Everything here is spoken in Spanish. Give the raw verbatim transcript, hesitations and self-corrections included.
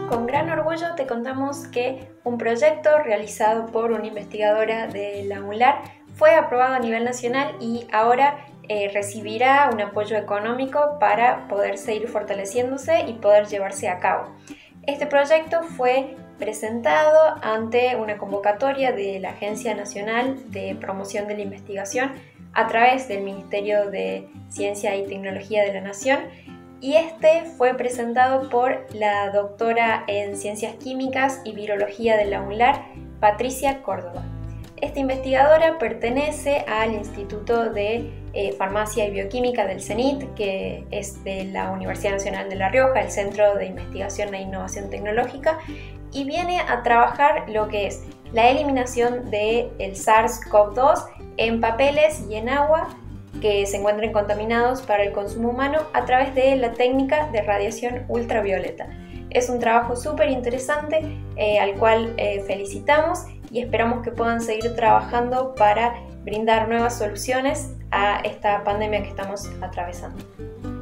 con gran orgullo te contamos que un proyecto realizado por una investigadora de la UNLAR fue aprobado a nivel nacional y ahora eh, recibirá un apoyo económico para poder seguir fortaleciéndose y poder llevarse a cabo. Este proyecto fue presentado ante una convocatoria de la Agencia Nacional de Promoción de la Investigación a través del Ministerio de Ciencia y Tecnología de la Nación, y este fue presentado por la doctora en Ciencias Químicas y Virología de la UNLAR, Patricia Córdoba. Esta investigadora pertenece al Instituto de eh, Farmacia y Bioquímica del CENIT, que es de la Universidad Nacional de La Rioja, el Centro de Investigación e Innovación Tecnológica, y viene a trabajar lo que es la eliminación del SARS CoV dos en papeles y en agua que se encuentren contaminados para el consumo humano a través de la técnica de radiación ultravioleta. Es un trabajo súper interesante eh, al cual eh, felicitamos y esperamos que puedan seguir trabajando para brindar nuevas soluciones a esta pandemia que estamos atravesando.